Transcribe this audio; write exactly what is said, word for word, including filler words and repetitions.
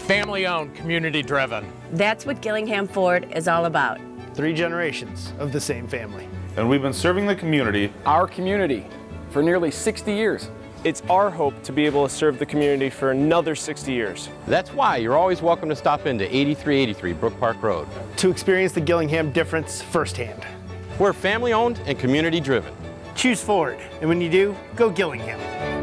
Family-owned, community-driven. That's what Gillingham Ford is all about. Three generations of the same family. And we've been serving the community, our community, for nearly sixty years. It's our hope to be able to serve the community for another sixty years. That's why you're always welcome to stop into eighty-three eighty-three Brook Park Road. To experience the Gillingham difference firsthand. We're family-owned and community-driven. Choose Ford, and when you do, go Gillingham.